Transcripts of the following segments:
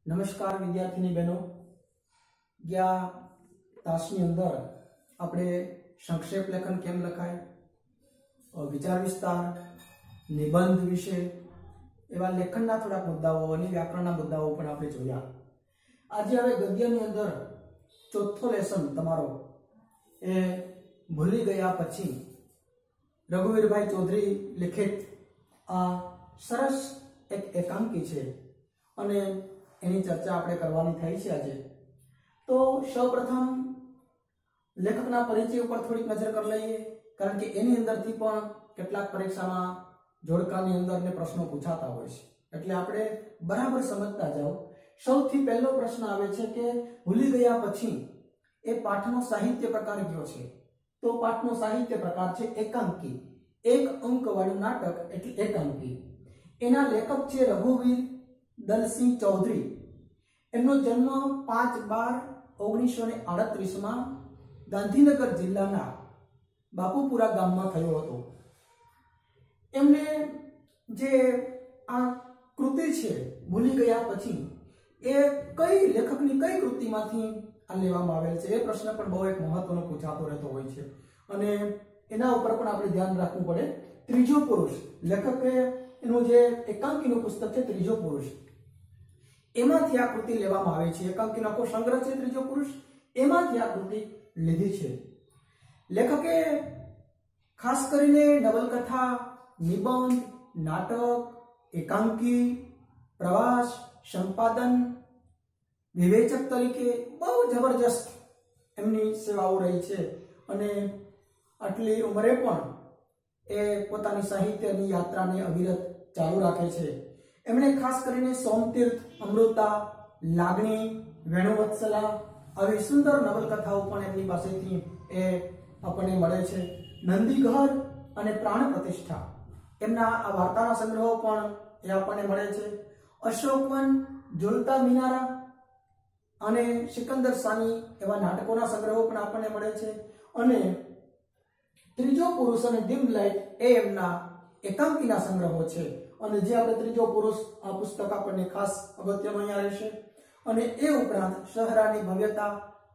નમસ્કાર વિદ્યાર્થીની બહેનો, ગયા તાસની અંદર આપણે સંક્ષેપ લેખન કેમ લખાય, વિચાર વિસ્તાર, નિબંધ વિશે એવા લેખનના થોડા મુદ્દાઓ અને વ્યાકરણના મુદ્દાઓ પણ આપણે જોયા. આજે હવે ગદ્યની અંદર ચોથો લેસન તમારો એ ભૂલી ગયા પછી રઘુવીરભાઈ ચૌધરી લિખિત આ સરસ એક એકાંકી છે અને એની ચર્ચા આપણે કરવાની થઈ છે આજે. તો સૌપ્રથમ લેખકના પરિચય ઉપર થોડીક નજર કરી લઈએ, કારણ કે એની અંદરથી પણ કેટલાક પરીક્ષામાં જોડકાની અંદર ને પ્રશ્નો પૂછાતા હોય છે, એટલે આપણે બરાબર સમજતા જાઓ. સૌથી પહેલો પ્રશ્ન આવે છે કે ભૂલી ગયા પછી એ પાઠનો સાહિત્ય પ્રકાર કયો છે? તો પાઠનો સાહિત્ય પ્રકાર છે એકાંકી. એક અંક વાળું નાટક એટલે એકાંકી. એના લેખક છે રઘુવીર દલસિંહ ચૌધરી. એમનો જન્મ 5/12/1938 માં ગાંધીનગર જિલ્લાના બાપુપુરા ગામમાં થયો હતો. એમને જે આ કૃતિ છે ભૂલી ગયા પછી એ કઈ લેખકની કઈ કૃતિમાંથી આ લેવામાં આવેલ છે, એ પ્રશ્ન પણ બહુ એક મહત્વનો પૂછાતો રહેતો હોય છે અને એના ઉપર પણ આપણે ધ્યાન રાખવું પડે. ત્રીજો પુરુષ લેખકે એનું જે એકાંકીનું પુસ્તક છે ત્રીજો પુરુષ, એમાંથી આ કૃતિ લેવામાં આવી છે. એકાંકીનો આખો સંગ્રહ છે ત્રીજો પુરુષ, એમાંથી આ કૃતિ લીધી છે. લેખકે ખાસ કરીને નવલકથા, નિબંધ, નાટક, એકાંકી, પ્રવાસ, સંપાદન, વિવેચક તરીકે બહુ જબરજસ્ત એમની સેવાઓ રહી છે અને આટલી ઉંમરે પણ એ પોતાની સાહિત્યની યાત્રાને અવિરત ચાલુ રાખે છે. એમણે ખાસ કરીને સોમતીર્થ, અમૃતા, લાગણી, વેણુવત્સલા આવી સુંદર નવલકથાઓ પણ એમની પાસેથી એ આપણને મળે છે. નંદીઘર અને પ્રાણ પ્રતિષ્ઠા એમના આ વાર્તાના સંગ્રહો પણ એ આપણને મળે છે. અશોકવન, ઝુલતા મિનારા અને સિકંદર સાની એવા નાટકોના સંગ્રહો પણ આપણને મળે છે. અને ત્રીજો પુરુષ અને ડીમ લાઇટ એ એમના એકાંકીના સંગ્રહો છે. અને જે આપણે ત્રીજો પુરુષ આ પુસ્તક આપણને ખાસ અગત્યનું અહીંયા રહેશે. અને એ ઉપરાંત શહેરાની ભવ્યતા,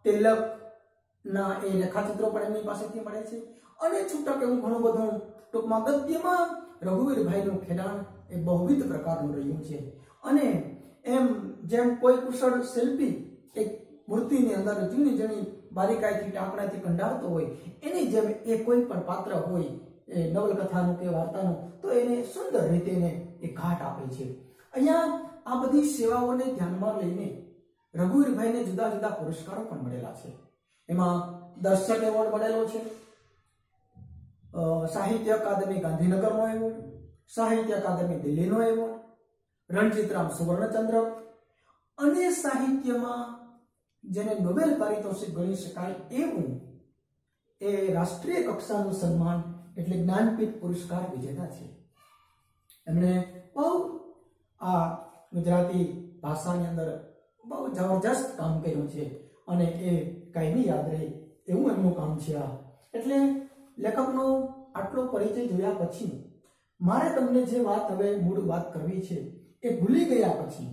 તિલકના એ રેખાચિત્રો પણ એમની પાસેથી મળે છે. અને છૂટક એવું ઘણું બધું ટૂંકમાં ગદ્યમાં રઘુવીરભાઈનું ખેડાણ એ બહુવિધ પ્રકારનું રહ્યું છે. અને એમ જેમ કોઈ કુશળ શિલ્પી એક મૂર્તિની અંદર ઝીણી ઝીણી બારીકાઈથી ટાંકણાથી કંડારતો હોય, એની જેમ એ કોઈ પણ પાત્ર હોય એ નવલકથાનું કે વાર્તાનું, તો એને સુંદર રીતે એને એ ઘાટ આપે છે. અહીંયા આ બધી સેવાઓને ધ્યાનમાં લઈને રઘુવીરભાઈને જુદા જુદા પુરસ્કારો પણ મળેલા છે. એમાં દર્શક એવોર્ડ મળેલો છે, સાહિત્ય અકાદમી ગાંધીનગરનો એવોર્ડ, સાહિત્ય અકાદમી દિલ્હીનો એવોર્ડ, રણજીતરામ સુવર્ણચંદ્રક અને સાહિત્યમાં જેને નોબેલ પારિતોષિક ગણી શકાય એવું એ રાષ્ટ્રીય કક્ષાનું સન્માન એટલે જ્ઞાનપીઠ પુરસ્કાર વિજેતા છે. એમણે બહુ આ ગુજરાતી ભાષાની અંદર બહુ જબરજસ્ત કામ કર્યું છે અને એ કાયમી યાદ રહે એવું એમનું કામ છે આ. એટલે લેખકનો આટલો પરિચય જોયા પછી મારે તમને જે વાત હવે મૂળ વાત કરવી છે એ ભૂલી ગયા પછી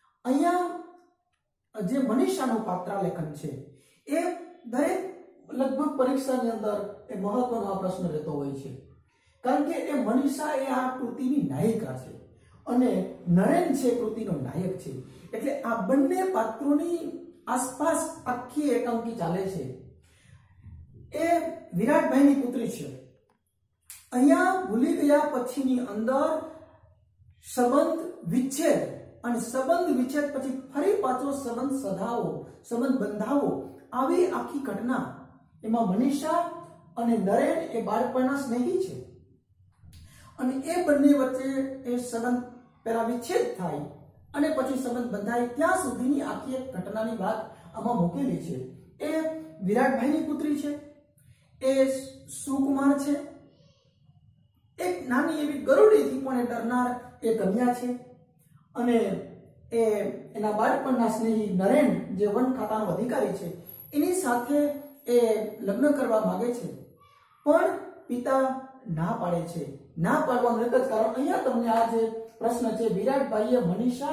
અહીંયા જે મનીષાનું પાત્રાલેખન છે એ દરેક લગભગ પરીક્ષાની અંદર એ મહત્વનો આ પ્રશ્ન રહેતો હોય છે, કારણ કે એ મનીષા એ આ કૃતિની નાયિકા છે અને નરેન છે કૃતિનો નાયક છે. એટલે આ બંને પાત્રોની આસપાસ આખી એકાંકી ચાલે છે. એ વિરાટભાઈની પુત્રી છે. અહીંયા ભૂલી ગયા પછીની અંદર સંબંધ વિચ્છેદ અને સંબંધ વિચ્છેદ પછી ફરી પાછો સંબંધ સધાવો, સંબંધ બંધાવો, આવી આખી ઘટના. એમાં મનીષા અને નરેન એ બાળપણના સ્નેહી છે અને એ બંને વચ્ચે એ સંબંધ પહેલા વિચ્છેદ થાય અને પછી સંબંધ બંધાય ત્યાં સુધીની આખી એક ઘટનાની વાત આમાં મૂકેલી છે. એ વિરાટભાઈની પુત્રી છે, એ સુકુમાર છે, એક નાની એવી ગરુડીથી પણ એ ડરનાર એ કન્યા છે અને એ એના બાળપણના સ્નેહી નરેન જે વન ખાતાનો અધિકારી છે એની સાથે એ લગ્ન કરવા માંગે છે, પણ પિતા ના પાડે છે. ના પાડવાનું એક જ કારણ અહીંયા તમને આ જે પ્રશ્ન છે, વિરાટભાઈએ મનીષા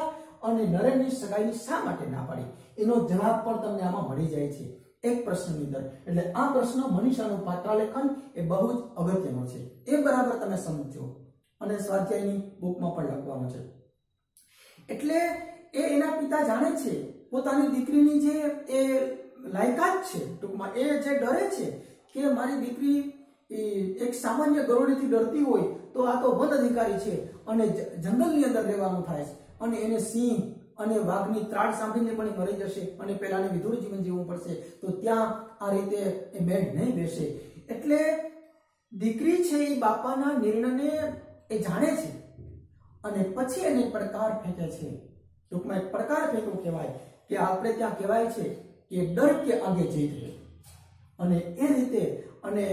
અને નરેનની સગાઈની શા માટે ના પાડી? એનો જવાબ પણ તમને આમાં મળી જાય છે એક પ્રશ્નની અંદર. એટલે આ પ્રશ્ન મનીષાનું પાત્રાલેખન એ બહુ જ અગત્યનો છે. એ બરાબર તમે સમજો અને સ્વાધ્યાયની બુકમાં પણ લખવાનું છે. એટલે એના પિતા જાણે છે પોતાની દીકરીની જે એ લાયકાત છે, ટૂંકમાં એ જે ડરે છે કે મારી દીકરી એક સામાન્ય ગરોળીથી ડરતી હોય તો આ તો વન અધિકારી છે અને જંગલની અંદર રહેવાનું થાય છે અને એને સિંહ અને વાઘની ત્રાડ સાંભળીને પણ મરી જશે અને પેલાને વિધુર જીવન જીવવું પડશે, તો ત્યાં આ રીતે એ બેડ નહીં બેસે. એટલે દીકરી છે એ બાપાના નિર્ણયને એ જાણે છે અને પછી એને પડકાર ફેંકે છે. ટૂંકમાં એક પડકાર ફેંકવું કહેવાય કે આપણે ત્યાં કહેવાય છે કે ડર કે આગે જીત હે. અને એ રીતે અને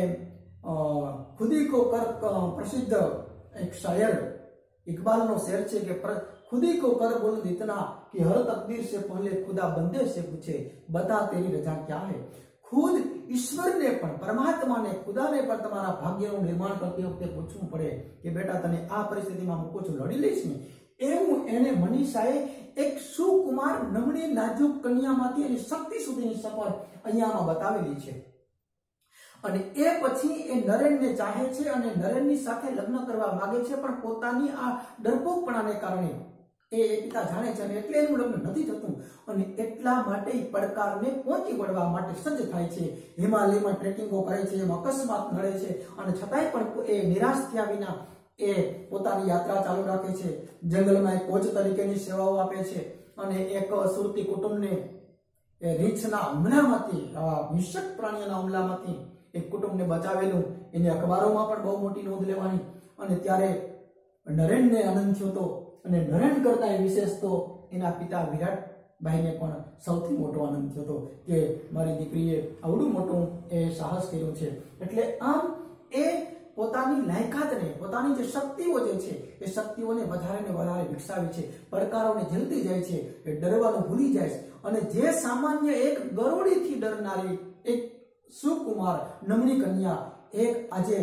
ખુદી કો કર પ્રસિદ્ધ એક શાયર इकबाल शेर છે કે खुदी को कर बुलंद इतना कि हर तकदीर से पहले खुदा बंदे से पूछे बता तेरी रजा क्या है. खुद ईश्वर ने પણ પરમાત્માને ખુદાને પણ તમારા ભાગ્યનું નિર્માણ કરતી વખતે પૂછવું પડે કે બેટા તને આ પરિસ્થિતિમાં મૂકો છું, લડી લઈશ ને? એવું એને મનીષાએ એક સુકુમાર નમણી નાજુક કન્યામાંથી એની શક્તિ સુધીની સફર અહીંયામાં બતાવેલી છે. અને એ પછી એ નરેનને ચાહે છે અને નરેનની સાથે લગ્ન કરવા માંગે છે, પણ પોતાની આ ડરપોકપણાને કારણે એ પિતા જાણે છે અને એટલે એનું લગ્ન નથી થતું અને એટલા માટે પડકારને પહોંચી વળવા માટે સજ્જ થાય છે. હિમાલયમાં ટ્રેકિંગો કરે છે, એમાં અકસ્માત નડે છે અને છતાંય પણ એ નિરાશ થયા વિના એ પોતાની યાત્રા ચાલુ રાખે છે. જંગલમાં એક કોચ તરીકેની સેવાઓ આપે છે અને એક સુરતી કુટુંબને રીંછના હુમલામાંથી, હિંસક પ્રાણીઓના હુમલામાંથી એક કુટુંબને બચાવેલું એની અખબારોમાં પણ બહુ મોટી નોંધ લેવાની. અને ત્યારે નરેનને આનંદ થયો હતો અને નરેન કરતા વિશેષ તો એના પિતા વિરાટભાઈને પણ સૌથી મોટો આનંદ થયો હતો કે મારી દીકરીએ આવડું મોટું એ સાહસ કર્યું છે. એટલે આમ એ પોતાની લાયકાતને, પોતાની જે શક્તિઓ જે છે એ શક્તિઓને વધારે ને વધારે વિકસાવે છે, પડકારોને ઝીલતી જાય છે, એ ડરવાનું ભૂલી જાય છે અને જે સામાન્ય એક ગરોળીથી ડરનારી એક સુકુમાર નમણી કન્યા એક આજે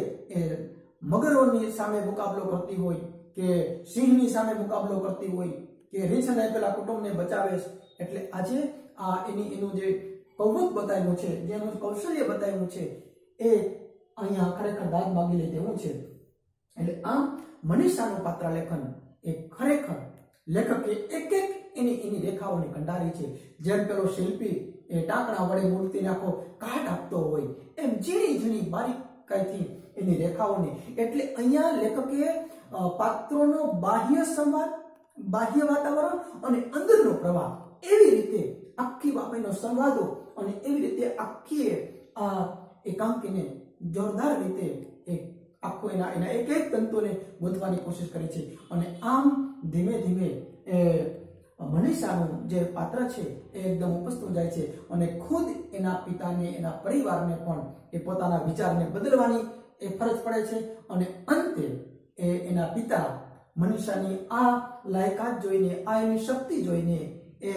મગરોની સામે મુકાબલો કરતી હોય કે સિંહની સામે મુકાબલો કરતી હોય કે રીંછને પેલા કુટુંબને બચાવે છે. એટલે આજે આ એનું જે કૌવત બતાવ્યું છે, જેનું કૌશલ્ય બતાવ્યું છે, એ અહીંયા ખરેખર દાદ માગી લે તેવું છે. એટલે આમ મનીષાનું પાત્રાલેખન એ ખરેખર લેખકે એક એક એની રેખાઓને કંડારી છે. જેમ પેલો શિલ્પી એ ટાંકણા વડે મૂર્તિને આખો કાટ આપતો હોય એમ ઝીણી ઝીણી બારીકાઈથી એની રેખાઓને. એટલે અહીંયા લેખકે પાત્રોનો બાહ્ય સંવાદ, બાહ્ય વાતાવરણ અને અંદરનો પ્રવાહ, એવી રીતે આખી બાબતનો સંવાદો અને એવી રીતે આખી આ એકાંકીને જોરદાર રીતે આખો એના એક એક તંતુને ગોતવાની કોશિશ કરી છે. અને આમ ધીમે ધીમે એ મનીષાનું જે પાત્ર છે એ એકદમ ઉપસતું જાય છે અને ખુદ એના પિતાને, એના પરિવારને પણ એ પોતાના વિચારને બદલવાની એ ફરજ પડે છે. અને અંતે એના પિતા મનીષાની આ લાયકાત જોઈને, આ એની શક્તિ જોઈને એ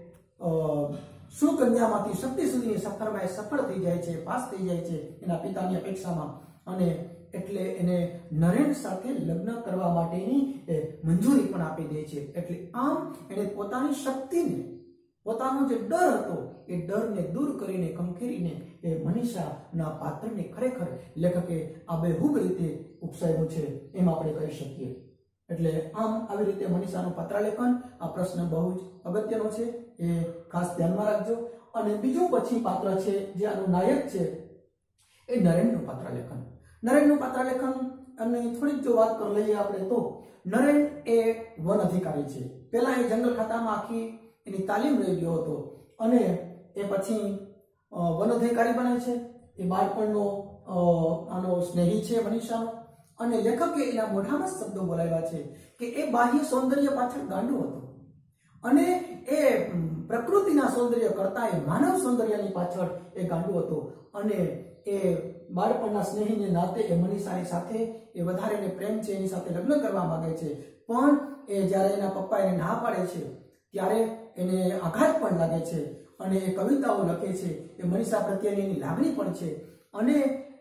સુકન્યામાંથી શક્તિ સુધીની સફરમાં એ સફળ થઈ જાય છે, પાસ થઈ જાય છે એના પિતાની અપેક્ષામાં. અને એટલે એને નરેન સાથે લગ્ન કરવા માટેની મંજૂરી પણ આપી દે છે. એટલે આમ એને પોતાની શક્તિને, પોતાનો જે ડર હતો એ ડરને દૂર કરીને, ખંખેરીને એ મનીષાના પાત્રને ખરેખર લેખકે આબેહૂબ રીતે ઉપસાવ્યું છે એમ આપણે કહી શકીએ. એટલે આમ આવી રીતે મનીષાનું પાત્રાલેખન, આ પ્રશ્ન બહુ જ અગત્યનો છે, એ ખાસ ધ્યાનમાં રાખજો. અને બીજું પછી પાત્ર છે જે આનું નાયક છે એ નરેનનું પાત્રાલેખન. નરેનનું પાત્રાલેખન અને થોડીક જો વાત કરી લઈએ આપણે તો નરેન એ વન અધિકારી છે. પહેલા એ જંગલ ખાતામાં આખી એની તાલીમ રહી ગયો હતો અને એ પછી વન અધિકારી બને છે. એ બાળપણનો આનો સ્નેહી છે મનીષાનો. અને લેખકે એના મોઢામાં શબ્દો બોલાવ્યા છે કે એ બાહ્ય સૌંદર્ય પાછળ ગાંડો હતો અને એ પ્રકૃતિના સૌંદર્ય કરતા એ માનવ સૌંદર્યની પાછળ એ ગાંડો હતો. અને એ બાળપણના સ્નેહીને નાતે એ મનીષાની સાથે એ વધારે પ્રેમ છે, એની સાથે લગ્ન કરવા માંગે છે. પણ એ જ્યારે એના પપ્પા એને ના પાડે છે ત્યારે એને આઘાત પણ લાગે છે અને એ કવિતાઓ લખે છે. એ મનીષા પ્રત્યેની એની લાગણી પણ છે અને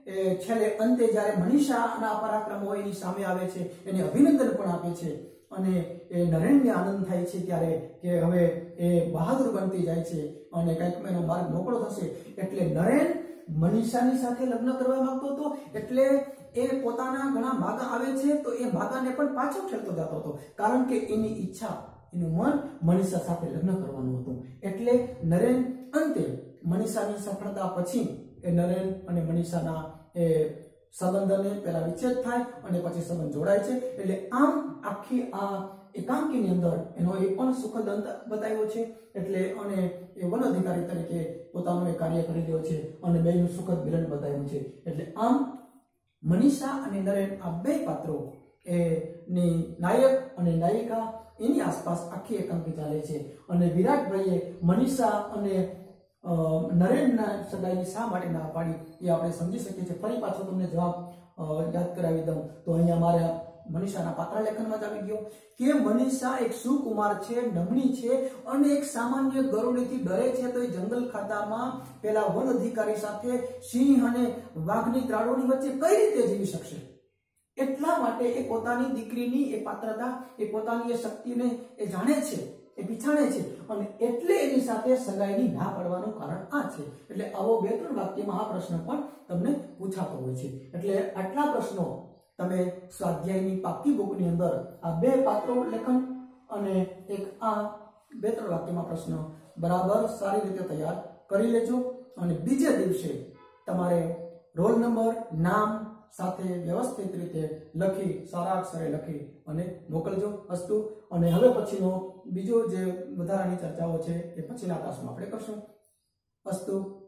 છેલ્લે અંતે જ્યારે મનીષાના પરાક્રમ હોય એની સામે આવે છે, એને અભિનંદન પણ આપે છે અને એ નરેનને આનંદ થાય છે ત્યારે કે હવે એ બહાદુર બનતી જાય છે અને કંઈક એનો માર્ગ મોકળો થશે. એટલે નરેન મનીષાની સાથે લગ્ન કરવા માંગતો હતો, એટલે એ પોતાના ઘણા માગા આવે છે તો એ માગાને પણ પાછો ઠેલતો જતો હતો, કારણ કે એની ઈચ્છા, એનું મન મનીષા સાથે લગ્ન કરવાનું હતું. એટલે નરેન અંતે મનીષાની સફળતા પછી એ નરેન અને મનીષાના એ સંબંધને પેલા વિચ્છેદ થાય અને પછી સંબંધ જોડાય છે. એટલે આમ આખી આ એકાંકીની અંદર એનો એ પણ સુખદ અંત બતાવ્યો છે. એટલે અને એ વન અધિકારી તરીકે પોતાનું એ કાર્ય કરી રહ્યો છે અને બેનું સુખદ મિલન બતાવ્યું છે. એટલે આમ મનીષા અને નરેન આ બે પાત્રો ની નાયક અને નાયિકા એની આસપાસ આખી એકાંકી ચાલે છે. અને વિરાટભાઈએ મનીષા અને નરેનના સગાઈની શા માટે ના પાડી એ આપણે સમજી શકીએ છીએ. ફરી પાછો તમને જવાબ યાદ કરાવી દઉં તો અહીંયા મારા મનીષાના પાત્ર લેખનમાં જ આવી ગયો કે મનીષા એક સુકુમાર છે, નમણી છે અને એક સામાન્ય ગરુડીથી ડરે છે, તો એ જંગલ ખાતામાં પેલા વન અધિકારી સાથે સિંહ અને વાઘની ત્રાળોની વચ્ચે કઈ રીતે જીવી શકશે? એટલા માટે એ પોતાની દીકરીની એ પાત્રતા, એ પોતાની એ શક્તિને એ જાણે છે, એ પીછાણે છે અને એટલે એની સાથે સગાઈની ના પડવાનું કારણ આ છે. એટલે આવો 2-3 વાક્યમાં આ પ્રશ્ન પણ તમને પૂછાતો હોય છે. એટલે આટલા પ્રશ્નો તમે સ્વાધ્યાયની પાકી બુકની અંદર આ 2 પાત્રો લેખન અને એક આ 2-3 વાક્યમાં પ્રશ્ન બરાબર સારી રીતે તૈયાર કરી લેજો અને બીજે દિવસે તમારે રોલ નંબર, નામ સાથે વ્યવસ્થિત રીતે લખી, સારા અક્ષરે લખી અને મોકલજો. અસ્તુ. અને હવે પછીનો બીજો જે વધારાની ચર્ચાઓ છે એ પછીના ક્લાસમાં આપણે કરશું. અસ્તુ.